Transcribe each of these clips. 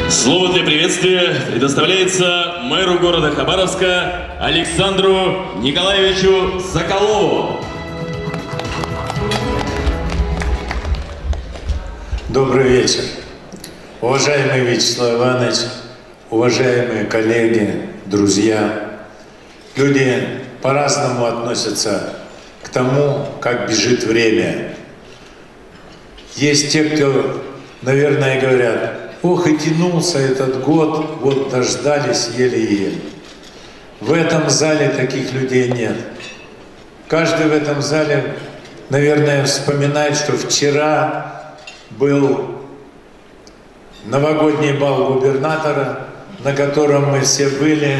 Слово для приветствия предоставляется мэру города Хабаровска Александру Николаевичу Соколову. Добрый вечер. Уважаемый Вячеслав Иванович, уважаемые коллеги, друзья, люди по-разному относятся к тому, как бежит время. Есть те, кто, наверное, говорят: ох, и тянулся этот год, вот дождались еле-еле. В этом зале таких людей нет. Каждый в этом зале, наверное, вспоминает, что вчера был новогодний бал губернатора, на котором мы все были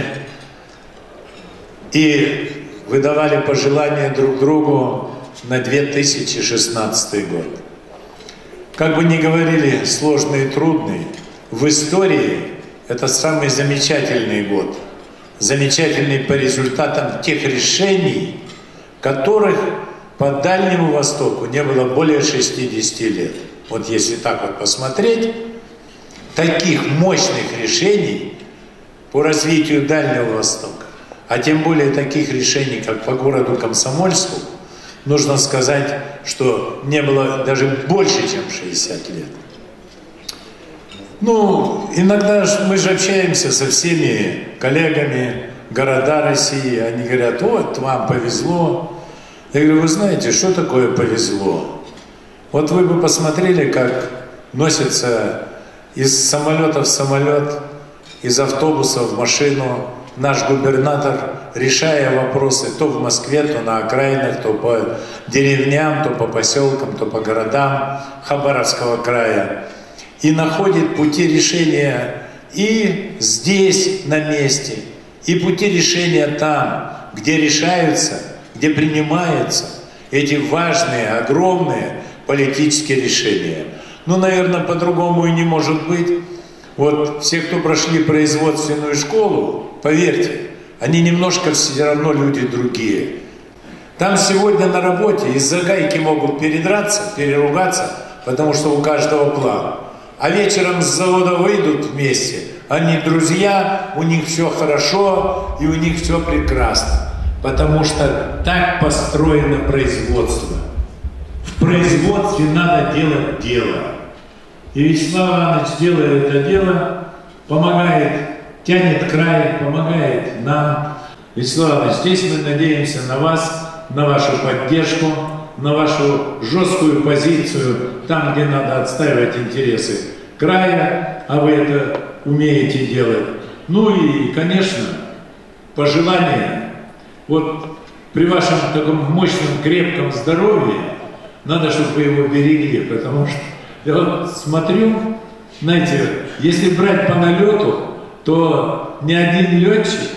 и выдавали пожелания друг другу на 2016 год. Как бы ни говорили сложный и трудный, в истории это самый замечательный год. Замечательный по результатам тех решений, которых по Дальнему Востоку не было более 60 лет. Вот если так вот посмотреть, таких мощных решений по развитию Дальнего Востока, а тем более таких решений, как по городу Комсомольску, нужно сказать, что не было даже больше, чем 60 лет. Ну, иногда мы же общаемся со всеми коллегами города России, они говорят: вот вам повезло. Я говорю: вы знаете, что такое повезло? Вот вы бы посмотрели, как носится из самолета в самолет, из автобуса в машину наш губернатор, решая вопросы то в Москве, то на окраинах, то по деревням, то по поселкам, то по городам Хабаровского края. И находит пути решения и здесь, на месте, и пути решения там, где решаются, где принимаются эти важные, огромные политические решения. Ну, наверное, по-другому и не может быть. Вот все, кто прошли производственную школу, поверьте, они немножко все равно люди другие. Там сегодня на работе из-за гайки могут передраться, переругаться, потому что у каждого план. А вечером с завода выйдут вместе, они друзья, у них все хорошо и у них все прекрасно. Потому что так построено производство. В производстве надо делать дело. И Вячеслав Иванович, делая это дело, помогает, тянет край, помогает нам. Вячеслав Иванович, здесь мы надеемся на вас, на вашу поддержку, на вашу жесткую позицию, там, где надо отстаивать интересы края, а вы это умеете делать. Ну и, конечно, пожелания. Вот при вашем таком мощном, крепком здоровье надо, чтобы вы его берегли, потому что я вот смотрю, знаете, если брать по налету, то ни один летчик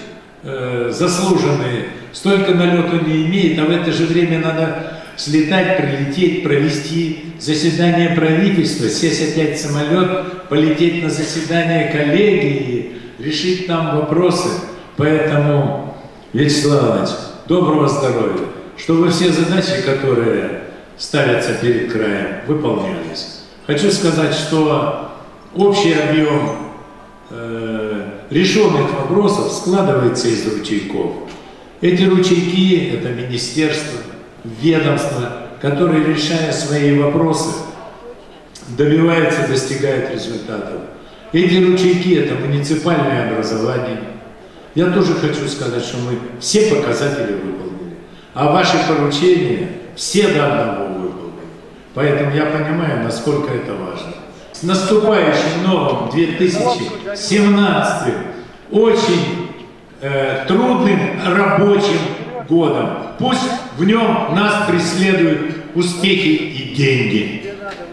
заслуженный столько налету не имеет, а в это же время надо слетать, прилететь, провести заседание правительства, сесть опять в самолет, полететь на заседание коллегии, решить там вопросы. Поэтому, Вячеслав Иванович, доброго здоровья, чтобы все задачи, которые ставятся перед краем, выполнялись. Хочу сказать, что общий объем решенных вопросов складывается из ручейков. Эти ручейки – это министерства, ведомства, которые, решая свои вопросы, добиваются, достигают результатов. Эти ручейки – это муниципальное образование. Я тоже хочу сказать, что мы все показатели выполнили, а ваши поручения все до одного выполнили. Поэтому я понимаю, насколько это важно. С наступающим новым 2017 очень трудным рабочим годом. Пусть в нем нас преследуют успехи и деньги.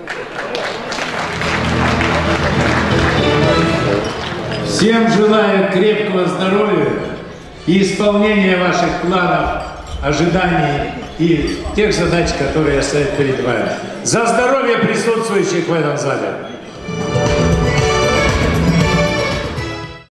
Всем желаю крепкого здоровья и исполнения ваших планов, ожиданий и тех задач, которые стоят перед вами. За здоровье присутствующих в этом зале!